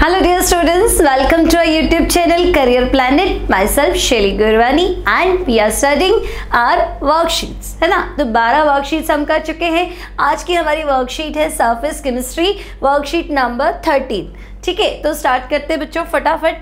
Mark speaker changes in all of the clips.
Speaker 1: Hello dear students, welcome to our YouTube channel Career Planet. Myself Shelly Gurwani and we are studying our worksheets, है ना। तो 12 worksheets हम कर चुके हैं। आज की हमारी वर्कशीट है सरफेस केमिस्ट्री, वर्कशीट नंबर 13। ठीक है, तो स्टार्ट करते हैं बच्चों फटाफट।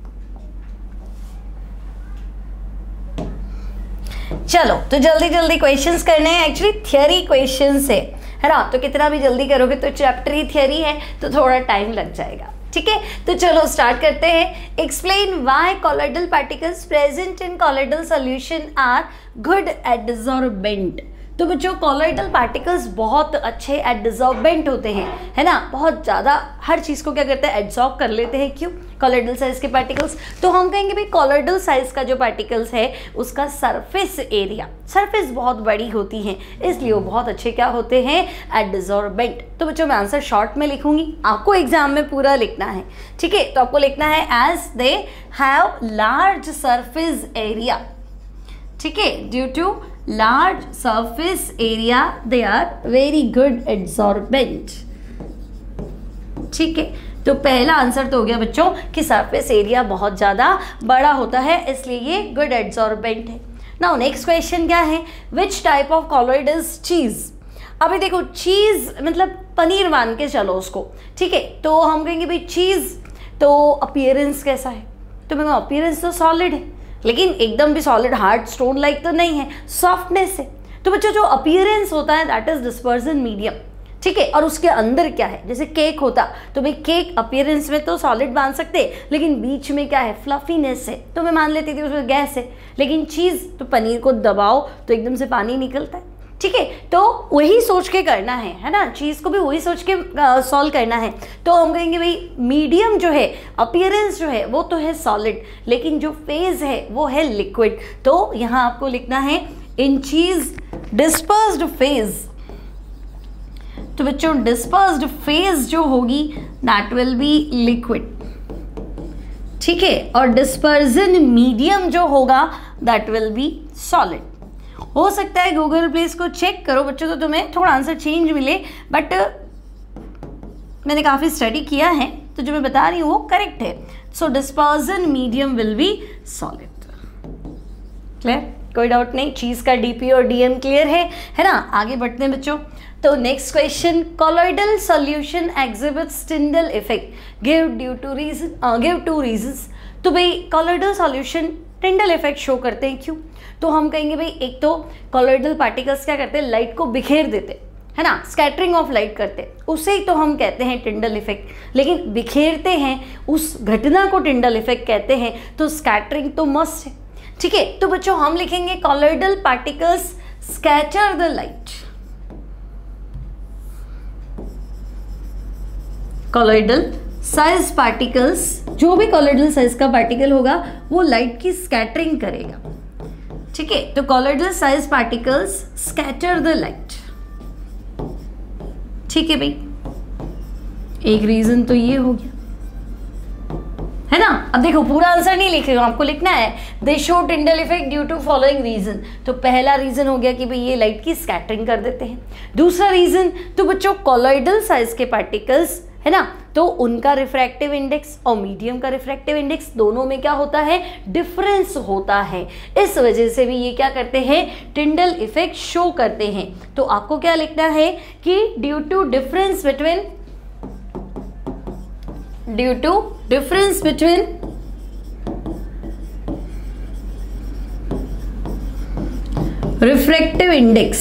Speaker 1: चलो तो जल्दी जल्दी क्वेश्चंस करने हैं। एक्चुअली थियरी क्वेश्चंस है ना, तो कितना भी जल्दी करोगे तो चैप्टर ही थियरी है तो थोड़ा टाइम लग जाएगा। ठीक है, तो चलो स्टार्ट करते हैं। Explain why colloidal particles present in colloidal solution are good adsorbent. तो बच्चों कॉलोइडल पार्टिकल्स बहुत अच्छे एडसॉर्बेंट होते हैं, है ना। बहुत ज़्यादा हर चीज़ को क्या करते हैं, एडसॉर्ब कर लेते हैं। क्यों? कॉलोइडल साइज के पार्टिकल्स। तो हम कहेंगे भाई कॉलोइडल साइज का जो पार्टिकल्स है उसका सरफेस एरिया, सरफेस बहुत बड़ी होती है, इसलिए वो बहुत अच्छे क्या होते हैं, एडसॉर्बेंट। तो बच्चों मैं आंसर शॉर्ट में लिखूंगी, आपको एग्जाम में पूरा लिखना है। ठीक है, तो आपको लिखना है as they have large surface area. ठीक है, due to large surface area they are very good adsorbent। ठीक है, तो पहला आंसर तो हो गया बच्चों कि सरफेस एरिया बहुत ज़्यादा बड़ा होता है, इसलिए ये गुड एडसॉर्बेंट है। नाउ नेक्स्ट क्वेश्चन क्या है, which type of colloid is cheese. अभी देखो चीज़ मतलब पनीर मान के चलो उसको। ठीक है, तो हम कहेंगे भाई चीज़ तो अपीयरेंस कैसा है, तो मैं अपीयरेंस तो सॉलिड है, लेकिन एकदम भी सॉलिड हार्ड स्टोन लाइक तो नहीं है, सॉफ्टनेस है। तो बच्चों जो अपीयरेंस होता है दैट इज डिस्पर्जन मीडियम। ठीक है, और उसके अंदर क्या है, जैसे केक होता तो भाई केक अपीयरेंस में तो सॉलिड मान सकते, लेकिन बीच में क्या है, फ्लफीनेस है, तो मैं मान लेती थी उसमें गैस है। लेकिन चीज़ तो पनीर को दबाओ तो एकदम से पानी निकलता है। ठीक है, तो वही सोच के करना है ना, चीज़ को भी वही सोच के सॉल्व करना है। तो हम कहेंगे भाई मीडियम जो है, अपीयरेंस जो है वो तो है सॉलिड, लेकिन जो फेज है वो है लिक्विड। तो यहाँ आपको लिखना है इन चीज डिस्पर्स्ड फेज। तो बच्चों डिस्पर्स्ड फेज जो होगी दैट विल बी लिक्विड। ठीक है, और डिस्पर्जन मीडियम जो होगा दैट विल बी सॉलिड। हो सकता है गूगल प्लीज को चेक करो बच्चों, तो तुम्हें थोड़ा आंसर चेंज मिले, बट मैंने काफ़ी स्टडी किया है तो जो मैं बता रही हूँ वो करेक्ट है। So dispersion medium will be solid. Clear, कोई डाउट नहीं, चीज़ का डीपी और डीएम क्लियर है ना। आगे बढ़ते हैं बच्चों। तो next question, colloidal solution exhibits Tyndall effect give two reasons. तो भाई colloidal solution Tyndall effect show करते हैं, क्यों? तो हम कहेंगे भाई एक तो कॉलोइडल पार्टिकल्स क्या करते हैं, लाइट को बिखेर देते, है ना, स्कैटरिंग ऑफ लाइट करते, उसे ही तो हम कहते हैं टिंडल इफेक्ट। लेकिन बिखेरते हैं उस घटना को टिंडल इफेक्ट कहते हैं, तो स्कैटरिंग तो मस्ट है। ठीक है, तो बच्चों हम लिखेंगे colloidal particles scatter the light. Colloidal size particles, जो भी कॉलोइडल साइज का पार्टिकल होगा वो लाइट की स्कैटरिंग करेगा। ठीक है, तो colloidal size particles scatter the light. ठीक है भाई, एक रीजन तो ये हो गया, है ना। अब देखो पूरा आंसर नहीं लिख रही हूं, आपको लिखना है they show Tyndall effect due to following reason. तो पहला रीजन हो गया कि भाई ये लाइट की स्कैटरिंग कर देते हैं। दूसरा रीजन तो बच्चों कॉलोइडल साइज के पार्टिकल्स, है ना, तो उनका रिफ्रैक्टिव इंडेक्स और मीडियम का रिफ्रैक्टिव इंडेक्स दोनों में क्या होता है, डिफरेंस होता है। इस वजह से भी ये क्या करते हैं, टिंडल इफेक्ट शो करते हैं। तो आपको क्या लिखना है कि due to difference between refractive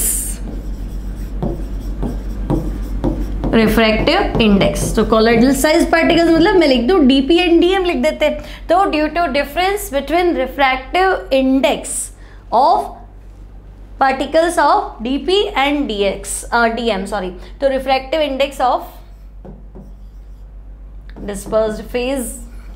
Speaker 1: index. तो कॉलोइडल साइज पार्टिकल्स मतलब मैं लिख दूं डीपी एंड डीएम लिख देते हैं। तो due to difference between refractive index of particles of DP and DM, sorry, तो refractive index of dispersed phase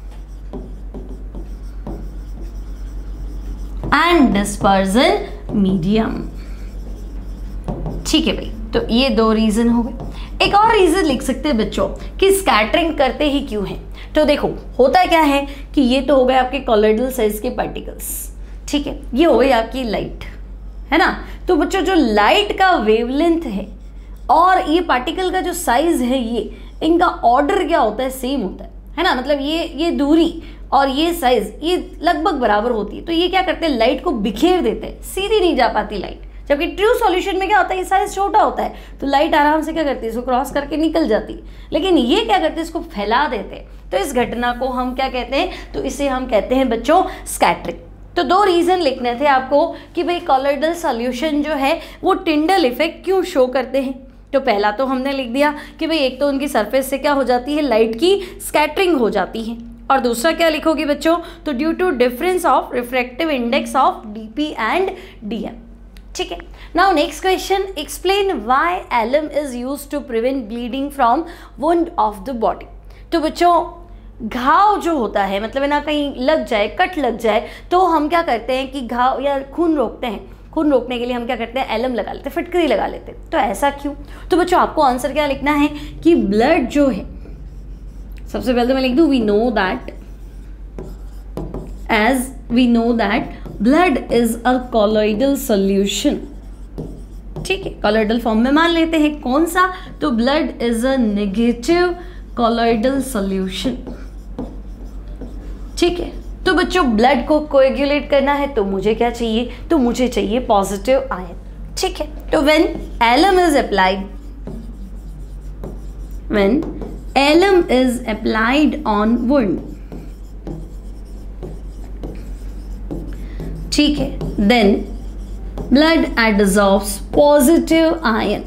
Speaker 1: and dispersion medium. ठीक है भाई, तो ये दो रीजन हो गए। एक और रीजन लिख सकते हैं बच्चों कि स्कैटरिंग करते ही क्यों है। तो देखो होता क्या है कि ये तो हो गए आपके कॉलोइडल साइज के पार्टिकल्स। ठीक है, ये हो गई आपकी लाइट, है ना। तो बच्चों जो लाइट का वेवलेंथ है और ये पार्टिकल का जो साइज है, ये इनका ऑर्डर क्या होता है, सेम होता है। है ना, मतलब ये दूरी और ये साइज ये लगभग बराबर होती है, तो ये क्या करते हैं, लाइट को बिखेर देते हैं, सीधी नहीं जा पाती लाइट। जबकि ट्रू सॉल्यूशन में क्या होता है, ये साइज छोटा होता है तो लाइट आराम से क्या करती है, इसको क्रॉस करके निकल जाती है। लेकिन ये क्या करते हैं, इसको फैला देते हैं। तो इस घटना को हम क्या कहते हैं, तो इसे हम कहते हैं बच्चों स्कैटरिंग। तो दो रीजन लिखने थे आपको कि भाई कॉलॉइडल सॉल्यूशन जो है वो टिंडल इफेक्ट क्यों शो करते हैं। तो पहला तो हमने लिख दिया कि भाई एक तो उनकी सरफेस से क्या हो जाती है, लाइट की स्कैटरिंग हो जाती है, और दूसरा क्या लिखोगे बच्चों, तो due to difference of refractive index of DP and DM. ठीक है, now next question, explain why alum is used to prevent bleeding from wound of the body. तो बच्चों घाव जो होता है, मतलब है ना, कहीं लग जाए, कट लग जाए, तो हम क्या करते हैं कि घाव या खून रोकते हैं, खून रोकने के लिए हम क्या करते हैं, एलम लगा लेते हैं, फिटकरी लगा लेते हैं। तो ऐसा क्यों, तो बच्चों आपको आंसर क्या लिखना है कि ब्लड जो है, सबसे पहले तो मैं लिख दूं, we know that blood is a colloidal solution. ठीक है, कॉलॉइडल फॉर्म में मान लेते हैं, कौन सा, तो blood is a negative colloidal solution. ठीक है, तो बच्चों ब्लड को कोएगुलेट करना है तो मुझे क्या चाहिए, तो मुझे चाहिए पॉजिटिव आयन। ठीक है, तो when alum is applied on wound, ठीक है, then blood adsorbs positive ion,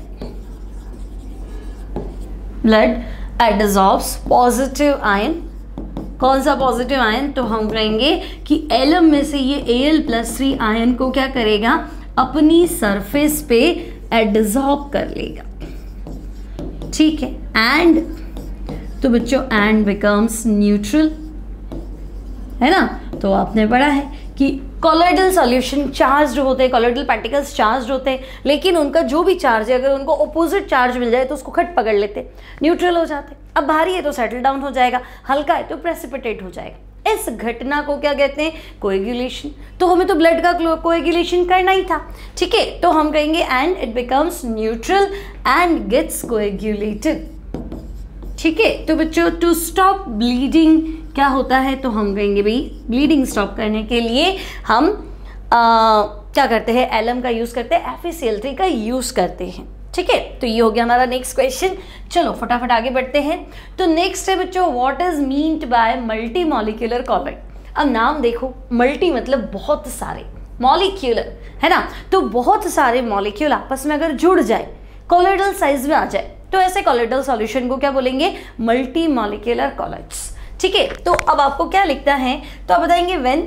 Speaker 1: blood adsorbs positive ion. कौन सा पॉजिटिव आयन, तो हम कहेंगे कि एलम में से ये Al+3 आयन को क्या करेगा, अपनी सरफेस पे एडसॉर्ब कर लेगा। ठीक है, एंड, तो बच्चों एंड बिकम्स न्यूट्रल, है ना। तो आपने पढ़ा है कि कॉलॉइडल सॉल्यूशन चार्ज्ड होते हैं, कॉलॉइडल पार्टिकल्स चार्ज्ड होते हैं, लेकिन उनका जो भी चार्ज है अगर उनको ऑपोजिट चार्ज मिल जाए तो उसको खट पकड़ लेते हैं, न्यूट्रल हो जाते हैं। अब भारी है तो सेटल डाउन हो जाएगा, हल्का है तो प्रेसिपिटेट हो जाएगा। इस घटना को क्या कहते हैं, कोएगुलेशन। तो हमें तो ब्लड का कोएगुलेशन करना ही था। ठीक है, तो हम कहेंगे and it becomes neutral and gets coagulated. ठीक है, तो बच्चों टू स्टॉप ब्लीडिंग क्या होता है, तो हम कहेंगे भाई ब्लीडिंग स्टॉप करने के लिए हम क्या करते हैं, एलम का यूज करते हैं, FeCl3 का यूज करते हैं। ठीक है, तो ये हो गया हमारा नेक्स्ट क्वेश्चन। चलो फटाफट आगे बढ़ते हैं। तो नेक्स्ट है बच्चों, what is meant by multi molecular colloid. अब नाम देखो, मल्टी मतलब बहुत सारे, मॉलिक्यूलर है ना, तो बहुत सारे मॉलिक्यूल आपस में अगर जुड़ जाए, कॉलॉइडल साइज में आ जाए, तो ऐसे कॉलॉइडल सॉल्यूशन को क्या बोलेंगे, मल्टी मॉलिक्यूलर कॉलॉइड्स। ठीक है, तो अब आपको क्या लिखना है, तो आप बताएंगे when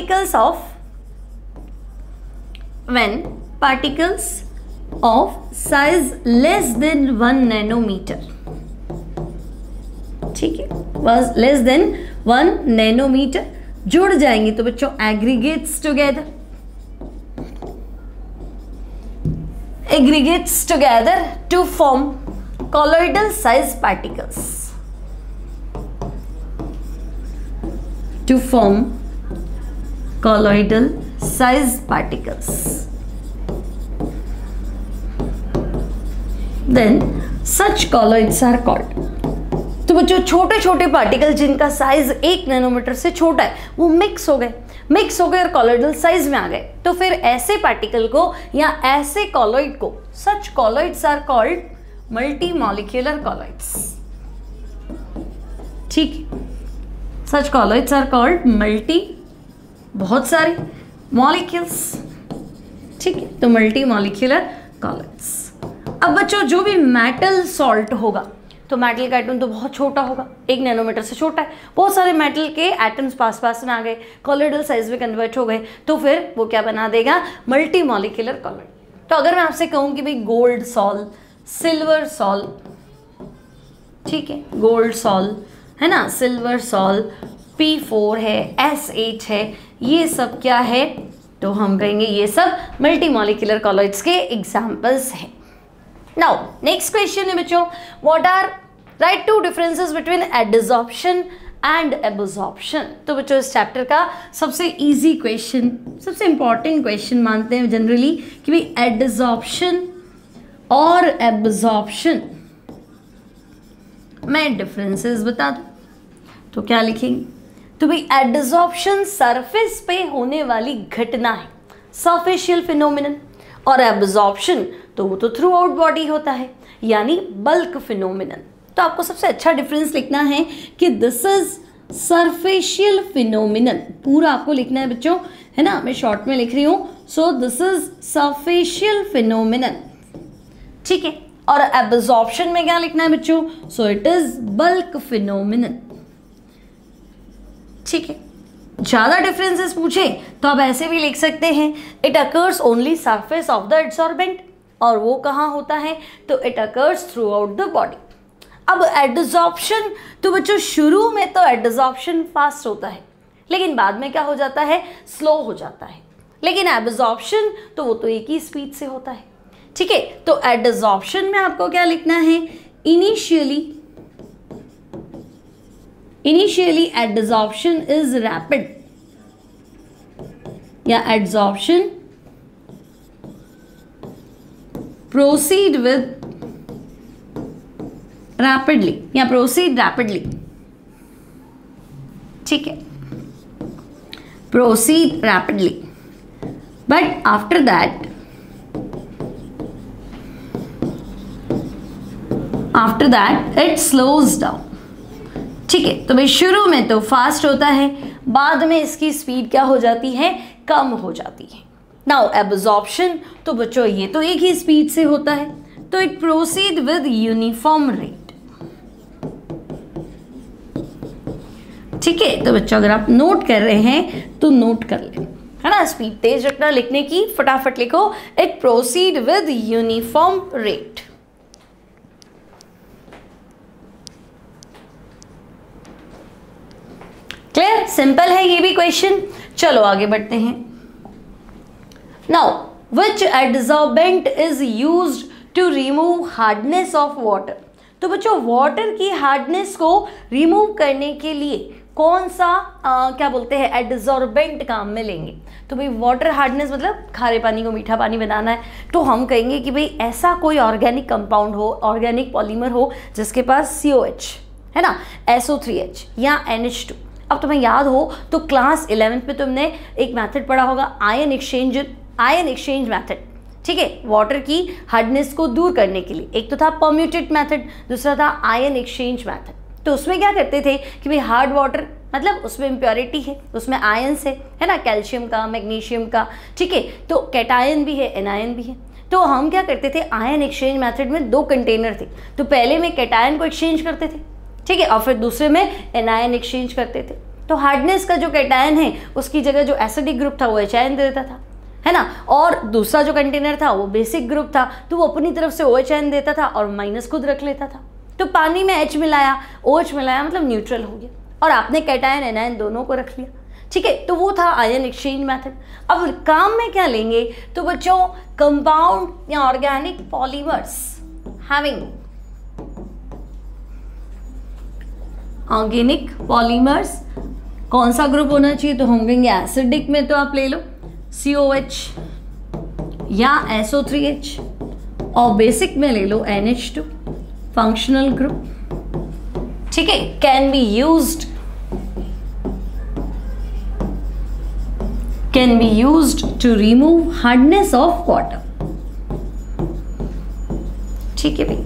Speaker 1: particles of size less than 1 nanometer, ठीक है, was लेस देन 1 नैनोमीटर जुड़ जाएंगे तो बच्चों aggregates together to form colloidal size particles, to form colloidal size particles, then such colloids are called। तो बच्चों छोटे छोटे पार्टिकल जिनका साइज 1 नैनोमीटर से छोटा है वो मिक्स हो गए और कॉलॉइडल साइज में आ गए, तो फिर ऐसे पार्टिकल को या ऐसे कॉलॉइड को such colloids are called multi molecular colloids. ठीक है, such colloids are called multi, बहुत सारे मॉलिक्यूल्स। ठीक है, तो मल्टी मॉलिक्यूलर कॉलॉइड्स। अब बच्चों जो भी मेटल सॉल्ट होगा, तो मेटल का एटम तो बहुत छोटा होगा, 1 नैनोमीटर से छोटा है, बहुत सारे मेटल के एटम्स पास में आ गए, कॉलॉइडल साइज में कन्वर्ट हो गए, तो फिर वो क्या बना देगा, मल्टी मॉलिक्यूलर कॉलॉइड। तो अगर मैं आपसे कहूँ कि भाई गोल्ड सॉल, सिल्वर सॉल, ठीक है, गोल्ड सॉल है ना, सिल्वर सॉल, P4 है, S8 है, ये सब क्या है, तो हम कहेंगे ये सब मल्टी मॉलिक्यूलर कॉलॉइड्स के एग्जाम्पल्स हैं। नाउ नेक्स्ट क्वेश्चन है बच्चों, what are write 2 differences between adsorption and absorption. तो बच्चों इस चैप्टर का सबसे इजी क्वेश्चन, सबसे इंपॉर्टेंट क्वेश्चन मानते हैं जनरली कि भाई एडसॉर्प्शन और एब्जॉर्प्शन में डिफरेंसेस बता दो। तो क्या लिखेंगे, तो भाई एडसॉर्प्शन सरफेस पे होने वाली घटना है, सरफेशियल फिनोमिनन, और एब्जॉर्प्शन तो वो तो थ्रू आउट बॉडी होता है, यानी बल्क फिनोमिनन। तो आपको सबसे अच्छा डिफरेंस लिखना है कि दिस इज सरफेशियल फिनोमिनन, पूरा आपको लिखना है बच्चों, है ना, मैं शॉर्ट में लिख रही हूं। So this is superficial phenomenon, ठीक है। और एब्जॉर्प्शन में क्या लिखना है बच्चों, so it is bulk phenomenon, ठीक है। ज्यादा डिफरेंसेस पूछे तो आप ऐसे भी लिख सकते हैं, it occurs only surface of the adsorbent, और वो कहाँ होता है, तो it occurs throughout the body. अब एडसॉर्प्शन, तो बच्चों शुरू में तो एडसॉर्प्शन फास्ट होता है, लेकिन बाद में क्या हो जाता है, स्लो हो जाता है। लेकिन एब्जॉर्प्शन तो वो तो एक ही स्पीड से होता है, ठीक है। तो एडसॉर्प्शन में आपको क्या लिखना है, इनिशियली एडसॉर्प्शन इज रैपिड, या एडसॉर्प्शन प्रोसीड विद रैपिडली, या प्रोसीड रैपिडली, ठीक है, proceed rapidly, but after that it slows down, ठीक है। तो भाई शुरू में तो फास्ट होता है, बाद में इसकी स्पीड क्या हो जाती है, कम हो जाती है। नाउ एब्जॉर्प्शन, तो बच्चों ये तो एक ही स्पीड से होता है, तो it proceed with uniform rate, ठीक है। तो बच्चों अगर आप नोट कर रहे हैं तो नोट कर लें, है ना, स्पीड तेज रखना लिखने की, फटाफट लिखो, it proceed with uniform rate. Clear, simple है ये भी क्वेश्चन। चलो आगे बढ़ते हैं। Now which adsorbent is used to remove hardness of water, तो बच्चों वाटर की हार्डनेस को रिमूव करने के लिए कौन सा क्या बोलते हैं एडसॉर्बेंट काम में लेंगे। तो भाई वाटर हार्डनेस मतलब खारे पानी को मीठा पानी बनाना है, तो हम कहेंगे कि भाई ऐसा कोई ऑर्गेनिक कंपाउंड हो, ऑर्गेनिक पॉलीमर हो जिसके पास COH है ना, SO3H या NH2। अब तुम्हें याद हो तो क्लास 11th में तुमने एक मेथड पढ़ा होगा, आयन एक्सचेंज मेथड, ठीक है, वाटर की हार्डनेस को दूर करने के लिए। एक तो था परम्यूटेड मेथड, दूसरा था आयन एक्सचेंज मेथड। तो उसमें क्या करते थे कि भाई हार्ड वाटर मतलब उसमें इम्प्योरिटी है, उसमें आयन्स है ना, कैल्शियम का, मैग्नीशियम का, ठीक है, तो कैटायन भी है, एनायन भी है। तो हम क्या करते थे, आयन एक्सचेंज मेथड में 2 कंटेनर थे, तो पहले में कैटायन को एक्सचेंज करते थे, ठीक है, और फिर दूसरे में एनायन एक्सचेंज करते थे। तो हार्डनेस का जो कैटायन है उसकी जगह जो एसिडिक ग्रुप था वो HIN दे देता था, है ना, और दूसरा जो कंटेनर था वो बेसिक ग्रुप था, तो वो अपनी तरफ से OH देता था और माइनस खुद रख लेता था। तो पानी में H मिलाया, OH मिलाया, मतलब न्यूट्रल हो गया, और आपने कैटायन एनायन दोनों को रख लिया, ठीक है। तो वो था आयन एक्सचेंज मेथड। अब काम में क्या लेंगे, तो बच्चों कंपाउंड या organic polymers having organic polymers, कौन सा ग्रुप होना चाहिए, तो हम कहेंगे एसिडिक में तो आप ले लो COH या SO3H, और बेसिक में ले लो NH2 फंक्शनल ग्रुप, ठीक है। Can be used to remove hardness of water, ठीक है भाई,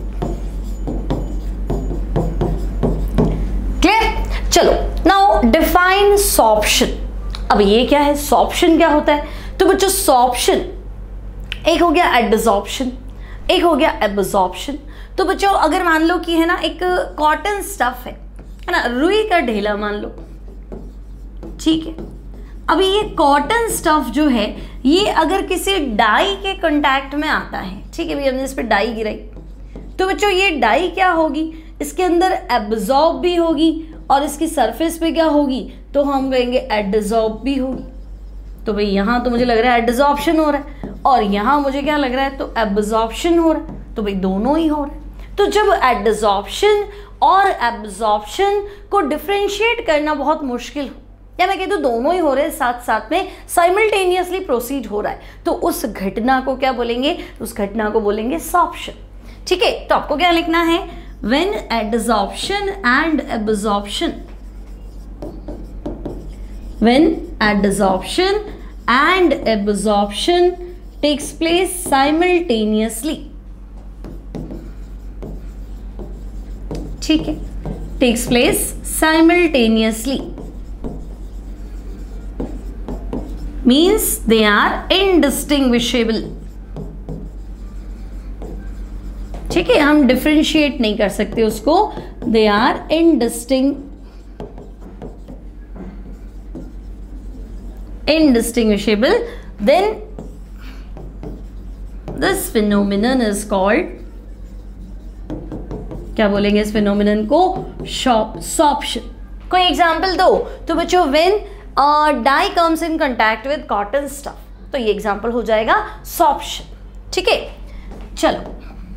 Speaker 1: क्लियर। चलो नाउ डिफाइन सॉर्प्शन। अब ये क्या है, सॉर्प्शन क्या होता है, तो बच्चों सॉर्प्शन एक हो गया एडसॉर्प्शन, एक हो गया एब्जॉर्प्शन। तो बच्चों अगर मान लो कि है ना एक कॉटन स्टफ है ना, रुई का ढेला मान लो, ठीक है। अभी ये कॉटन स्टफ जो है ये अगर किसी डाई के कांटेक्ट में आता है, ठीक है, भाई हमने इस पर डाई गिराई, तो बच्चों ये डाई क्या होगी, इसके अंदर एब्जॉर्ब भी होगी और इसकी सरफेस पे क्या होगी, तो हम कहेंगे एडसॉर्ब भी होगी। तो भाई यहाँ तो मुझे लग रहा है एडसॉर्प्शन हो रहा है, और यहाँ मुझे क्या लग रहा है, तो एब्जॉर्प्शन हो रहा है, तो भाई दोनों ही हो रहा है। तो जब एडसॉर्प्शन और एब्जॉर्प्शन को डिफरेंशिएट करना बहुत मुश्किल हो, या मैं कह दूँ दोनों ही हो रहे हैं साथ साथ में, साइमल्टेनियसली प्रोसीड हो रहा है, तो उस घटना को क्या बोलेंगे, उस घटना को बोलेंगे सॉर्प्शन, ठीक है। तो आपको क्या लिखना है, when adsorption and absorption when adsorption and absorption takes place simultaneously. ठीक है, takes place simultaneously means they are indistinguishable. ठीक है, हम डिफरेंशिएट नहीं कर सकते उसको, they are indistinguishable. Then this phenomenon is called, क्या बोलेंगे इस phenomenon को? Sorption. कोई एग्जाम्पल दो तो बच्चों, when dye comes in contact with cotton stuff, तो ये एग्जाम्पल हो जाएगा sorption. ठीक है, चलो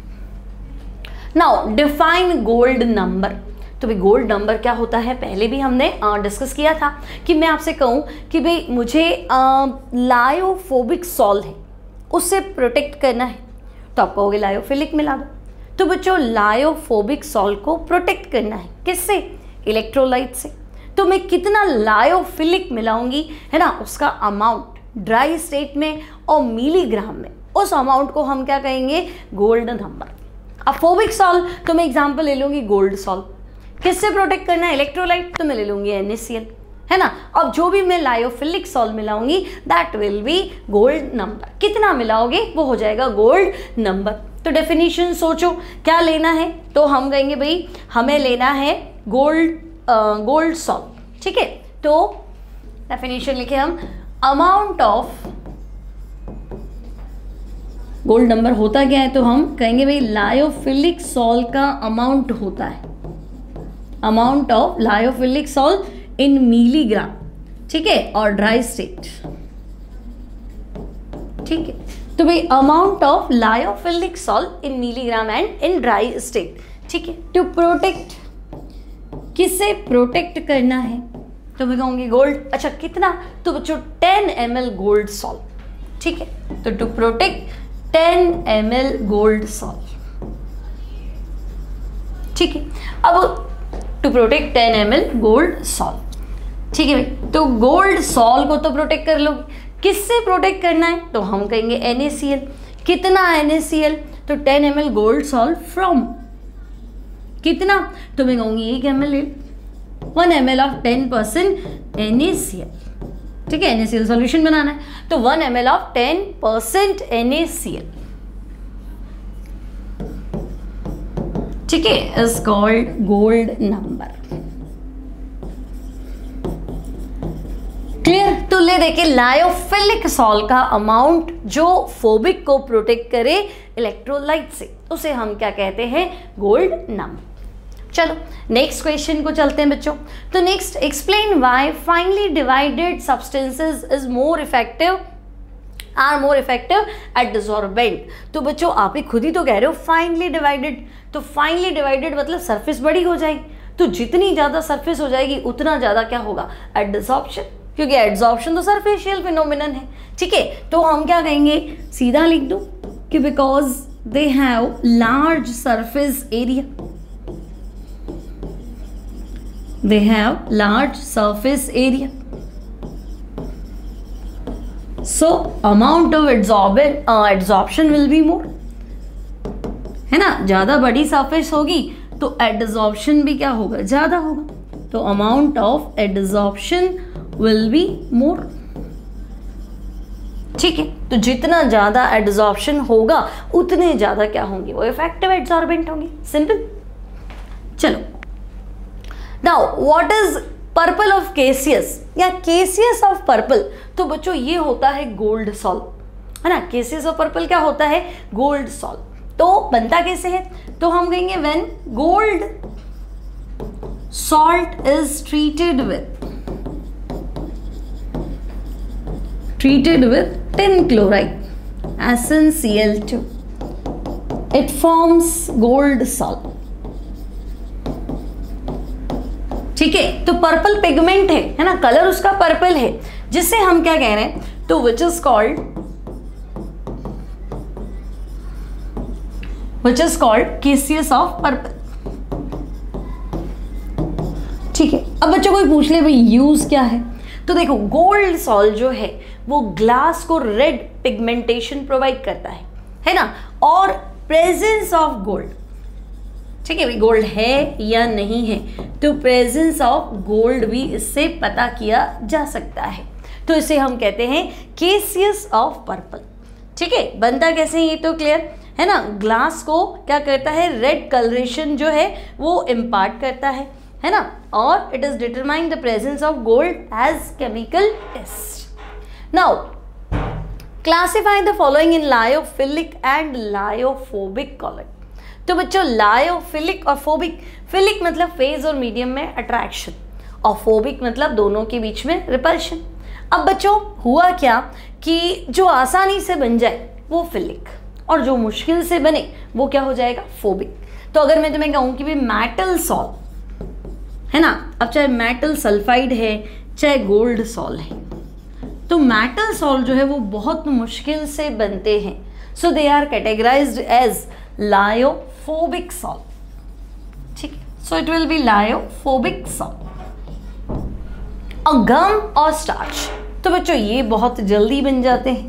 Speaker 1: नाउ डिफाइन गोल्ड नंबर. तो भाई गोल्ड नंबर क्या होता है, पहले भी हमने डिस्कस किया था कि मैं आपसे कहूँ कि भाई मुझे लायोफोबिक सॉल है उससे प्रोटेक्ट करना है, तो आप कहोगे लायोफिलिक मिला दो. तो बच्चों लायोफोबिक सॉल को प्रोटेक्ट करना है किससे? इलेक्ट्रोलाइट से. तो मैं कितना लायोफिलिक मिलाऊंगी, है ना, उसका अमाउंट ड्राई स्टेट में और मिलीग्राम में, उस अमाउंट को हम क्या कहेंगे? Gold number. अब फोबिक सॉल्व तो मैं एग्जांपल ले लूंगी गोल्ड सॉल्व. किससे प्रोटेक्ट करना है? इलेक्ट्रोलाइट, तो मैं ले लूंगी NaCl, है ना. अब जो भी मैं लायोफिलिक सॉल्व मिलाऊंगी that will be gold number. कितना मिलाओगे वो हो जाएगा गोल्ड नंबर. तो डेफिनेशन सोचो क्या लेना है, तो हम कहेंगे भाई हमें लेना है गोल्ड सॉल्व. ठीक है, तो डेफिनेशन लिखे हम, अमाउंट ऑफ गोल्ड नंबर होता क्या है, तो हम कहेंगे भाई लायोफिलिक सॉल्व का अमाउंट होता है, amount of lyophilic sol in milligram. ठीक है, और ड्राई स्टेट. ठीक है, तो भाई amount of lyophilic sol in milligram and in dry state. ठीक है, टू प्रोटेक्ट, किससे प्रोटेक्ट करना है, तो मैं कहूंगी गोल्ड. अच्छा कितना, तो बच्चों 10 ml गोल्ड सॉल्व. ठीक है, तो to protect 10 ml gold sol. ठीक है, अब to protect 10 ml gold sol. ठीक है भाई, तो गोल्ड सॉल्व को तो प्रोटेक्ट कर लोगे, किससे प्रोटेक्ट करना है, तो हम कहेंगे NaCl. कितना NaCl, तो 10 ml गोल्ड सॉल्व फ्रॉम कितना, तो मैं कहूंगी 1 ml, 1 ml ऑफ 10% NaCl. ठीक है, NaCl सॉल्यूशन बनाना है, तो 1 ml ऑफ 10% NaCl. ठीक है, is called gold number. Clear. तो ले देखिए लायोफिलिक सॉल्व का अमाउंट जो फोबिक को प्रोटेक्ट करे इलेक्ट्रोलाइट से, उसे हम क्या कहते हैं? Gold number. चलो नेक्स्ट क्वेश्चन को चलते हैं बच्चों. तो next, explain why finely divided substances is more effective at desorbent. तो बच्चों आप ही खुद ही तो कह रहे हो फाइनली डिवाइडेड, तो फाइनली डिवाइडेड मतलब सरफेस बड़ी हो जाएगी, तो जितनी ज़्यादा सरफेस हो जाएगी उतना ज़्यादा क्या होगा? एडसॉर्प्शन, क्योंकि एडसॉर्प्शन तो सरफेशियल फिनोमिनन है. ठीक है, तो हम क्या कहेंगे? सीधा लिख दो कि because they have large surface area, they have large surface area, so amount of adsorption will be more. है ना, ज्यादा बड़ी सरफेस होगी तो एडसॉर्प्शन भी क्या होगा? ज्यादा होगा, तो amount of adsorption will be more. ठीक है, तो जितना ज्यादा एडसॉर्प्शन होगा उतने ज्यादा क्या होंगे? वो इफेक्टिव एडसॉर्बेंट होंगे. सिंपल. चलो Now, what is purple of Caseous या Caseous of purple? तो बच्चों ये होता है गोल्ड सॉल्व, है ना. Caseous of purple क्या होता है? Gold sol. तो बनता कैसे है? तो हम कहेंगे when gold salt is treated with tin chloride, SnCl2, it forms gold salt. ठीक है, तो पर्पल पिगमेंट है ना, कलर उसका पर्पल है, जिससे हम क्या कह रहे हैं? तो which is called Cassius of purple. ठीक है, अब बच्चों कोई पूछ ले भाई यूज क्या है, तो देखो गोल्ड सॉल्ट जो है वो ग्लास को रेड पिगमेंटेशन प्रोवाइड करता है ना, और प्रेजेंस ऑफ गोल्ड, ठीक है भाई, गोल्ड है या नहीं है, तो प्रेजेंस ऑफ गोल्ड भी इससे पता किया जा सकता है। तो इसे हम कहते हैं केसियस ऑफ पर्पल। ठीक है, बनता कैसे है ये तो क्लियर है ना। ग्लास को क्या करता है, रेड कलरेशन जो है वो इम्पार्ट करता है ना, और it is determine the presence of gold as chemical test. Now classify the following in lyophilic and lyophobic colour. तो बच्चों लायोफिलिक और फोबिक, फिलिक मतलब फेज और मीडियम में अट्रैक्शन, और फोबिक मतलब दोनों के बीच में रिपल्शन। अब बच्चों हुआ क्या कि जो आसानी से बन जाए वो फिलिक, और जो मुश्किल से बने वो क्या हो जाएगा, फोबिक। तो अगर मैं तुम्हें कहूँ कि भाई मेटल सॉल्ट है ना, अब चाहे मेटल सल्फाइड है चाहे गोल्ड सॉल्ट है, तो मेटल सॉल्ट जो है वो बहुत मुश्किल से बनते हैं, so they are categorised as lyophobic salt. ठीक है, so it will be lyophobic salt. और गम और स्टार्च, तो बच्चों ये बहुत जल्दी बन जाते हैं,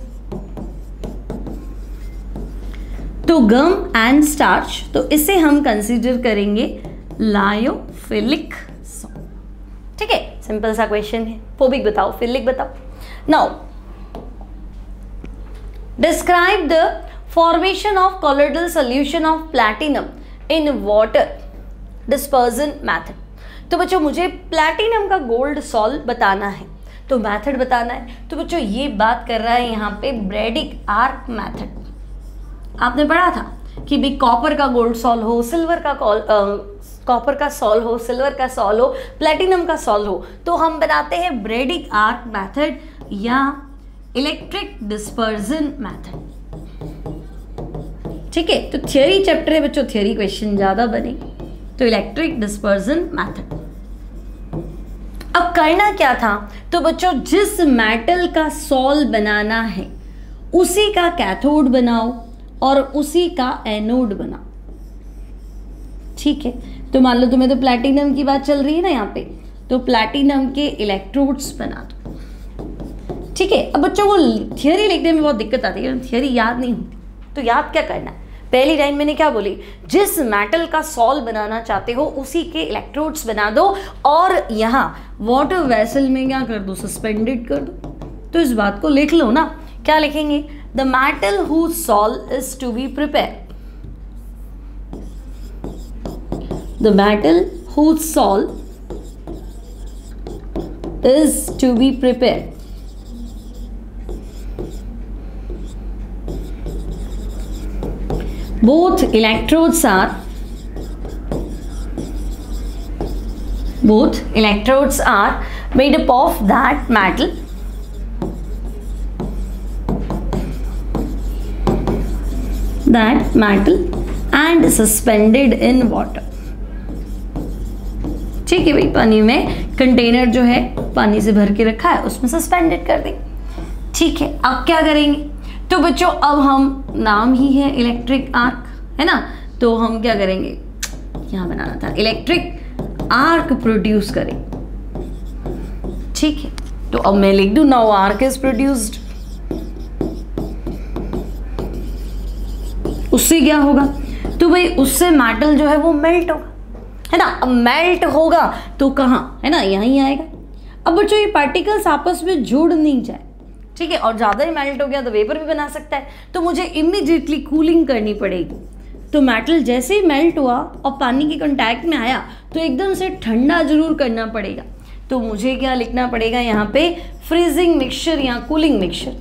Speaker 1: तो गम एंड स्टार्च, तो इसे हम कंसीडर करेंगे लायोफिलिक सॉल्ट। ठीक है, सिंपल सा क्वेश्चन है। फोबिक बताओ, फिलिक बताओ। Now describe the formation of colloidal solution of platinum in water dispersion method. तो बच्चों मुझे प्लैटिनम का गोल्ड सॉल्ट बताना है, तो मेथड बताना है। तो बच्चों ये बात कर रहा है यहाँ पे ब्रैडिक आर्क मेथड। आपने पढ़ा था कि भी कॉपर का गोल्ड सॉल्ट हो, सिल्वर का कॉपर का सॉल्ट हो, सिल्वर का सॉल्ट हो, प्लैटिनम का सॉल्ट हो, तो हम बनाते हैं ब्रैडिक आर्क मेथड या इलेक्ट्रिक डिस्पर्जन मेथड। ठीक है, तो थियरी चैप्टर है बच्चों, थियरी क्वेश्चन ज्यादा बने, तो इलेक्ट्रिक डिस्पर्जन मेथड। अब करना क्या था, तो बच्चों जिस मेटल का सॉल्ट बनाना है उसी का कैथोड बनाओ और उसी का एनोड बनाओ। ठीक है, तो मान लो तुम्हें तो प्लैटिनम की बात चल रही है ना यहाँ पे, तो प्लैटिनम के इलेक्ट्रोड्स बना दो। ठीक है, अब बच्चों को थियरी लिखने में बहुत दिक्कत आती है, थियरी याद नहीं होती, तो याद क्या करना है, पहली लाइन मैंने क्या बोली, जिस मेटल का सॉल्ट बनाना चाहते हो उसी के इलेक्ट्रोड्स बना दो, और यहाँ वाटर वेसल में क्या कर दो, सस्पेंडेड कर दो। तो इस बात को लिख लो ना, क्या लिखेंगे, the metal whose salt is to be prepared, the metal whose salt is to be prepared, both electrodes are made up of that metal and suspended in water। ठीक है भाई, पानी में कंटेनर जो है पानी से भर के रखा है, उसमें सस्पेंडेड कर दें। ठीक है, अब क्या करेंगे, तो बच्चों अब हम नाम ही है इलेक्ट्रिक आर्क है ना, तो हम क्या करेंगे, यहाँ बनाना था इलेक्ट्रिक आर्क प्रोड्यूस करें। ठीक है, तो अब मैं लिख दूं नाउ आर्क इज प्रोड्यूस्ड। उससे क्या होगा, तो भाई उससे मेटल जो है वो मेल्ट होगा है ना। अब मेल्ट होगा तो कहाँ है ना, यहीं आएगा। अब बच्चों ये पार्टिकल्स आपस में जुड़ नहीं जाए, ठीक है, और ज़्यादा ही मेल्ट हो गया तो वेपर भी बना सकता है, तो मुझे इमीडिएटली कूलिंग करनी पड़ेगी। तो मेटल जैसे ही मेल्ट हुआ और पानी के कांटेक्ट में आया तो एकदम से ठंडा जरूर करना पड़ेगा, तो मुझे क्या लिखना पड़ेगा यहाँ पे, फ्रीजिंग मिक्सचर या कूलिंग मिक्सचर।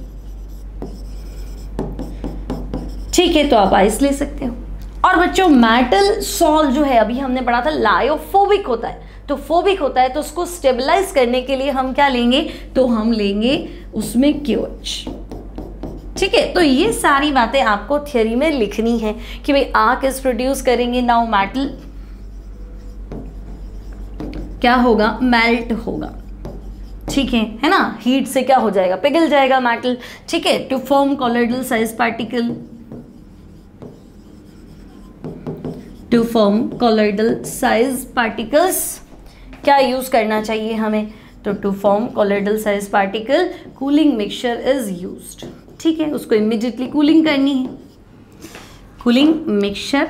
Speaker 1: ठीक है, तो आप आइस ले सकते हो। और बच्चों मेटल सॉल्ट जो है अभी हमने पढ़ा था लायोफोबिक होता है, तो फोबिक होता है, तो उसको स्टेबलाइज करने के लिए हम क्या लेंगे, तो हम लेंगे उसमें क्यूएच। ठीक है, तो ये सारी बातें आपको थियरी में लिखनी है कि भाई आर्क इज प्रोड्यूस करेंगे, नाउ मेटल क्या होगा, मेल्ट होगा। ठीक है ना, हीट से क्या हो जाएगा, पिघल जाएगा मेटल। ठीक है, to form colloidal size particle, to form colloidal size particles क्या यूज करना चाहिए हमें, तो to form colloidal size particle cooling mixture is used. ठीक है, उसको इमीडिएटली कूलिंग करनी है। Cooling mixture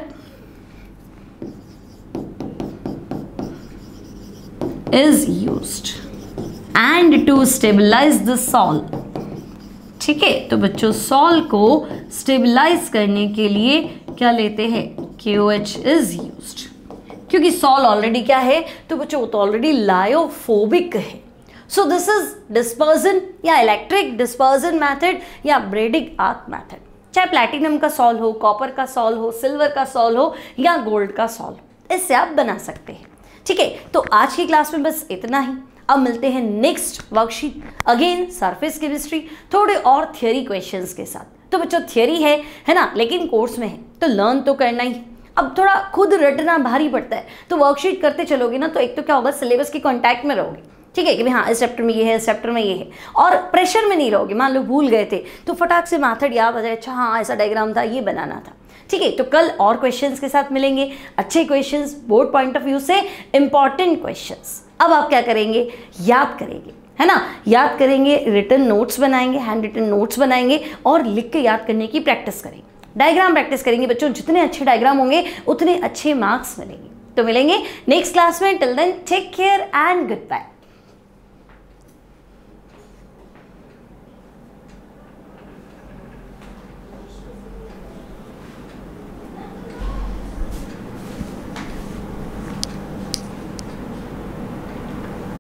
Speaker 1: is used and to stabilise the sol. ठीक है, तो बच्चों सॉल को स्टेबलाइज करने के लिए क्या लेते हैं, KOH इज यूज्ड। क्योंकि सॉल ऑलरेडी क्या है, तो बच्चों वो तो ऑलरेडी लायोफोबिक है। सो दिस इज डिस्पर्जन या इलेक्ट्रिक डिस्पर्जन मेथड या ब्रेडिंग आर्क मेथड। चाहे प्लैटिनम का सॉल हो, कॉपर का सॉल हो, सिल्वर का सॉल हो या गोल्ड का सॉल हो, इससे आप बना सकते हैं। ठीक है, तो आज की क्लास में बस इतना ही। अब मिलते हैं next worksheet, again surface chemistry, थोड़े और थियरी क्वेश्चंस के साथ। तो बच्चों थियरी है ना, लेकिन कोर्स में है तो लर्न तो करना ही। अब थोड़ा खुद रटना भारी पड़ता है, तो वर्कशीट करते चलोगे ना, तो एक तो क्या होगा, सिलेबस के कांटेक्ट में रहोगे। ठीक है कि भाई हाँ इस चैप्टर में ये है, इस चैप्टर में ये है, और प्रेशर में नहीं रहोगे। मान लो भूल गए थे तो फटाक से मेथड याद आ जाए, अच्छा हाँ ऐसा डायग्राम था, ये बनाना था। ठीक है, तो कल और क्वेश्चंस के साथ मिलेंगे, अच्छे questions, board point of view से इंपॉर्टेंट क्वेश्चंस। अब आप क्या करेंगे, याद करेंगे, है ना, याद करेंगे, रिटन नोट्स बनाएंगे, हैंड रिटन नोट्स बनाएंगे और लिख के याद करने की प्रैक्टिस करेंगे। डायग्राम प्रैक्टिस करेंगे बच्चों, जितने अच्छे डायग्राम होंगे उतने अच्छे मार्क्स मिलेंगे। तो मिलेंगे नेक्स्ट क्लास में, till then take care and good bye.